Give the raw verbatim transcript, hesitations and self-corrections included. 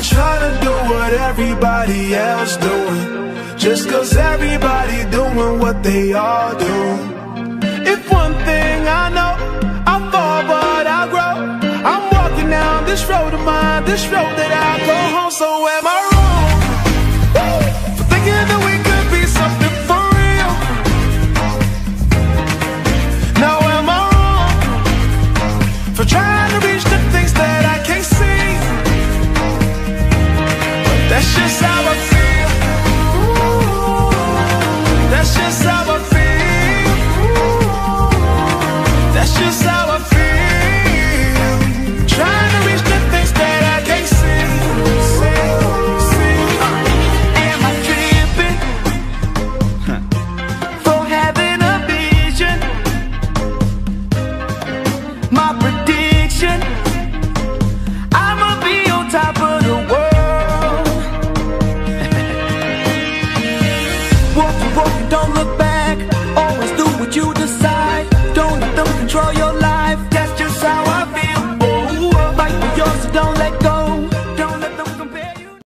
try to do what everybody else doing, just cause everybody doing what they all do. If one thing I know, I fall but I grow. I'm walking down this road of mine, this road that I go home. So am I right?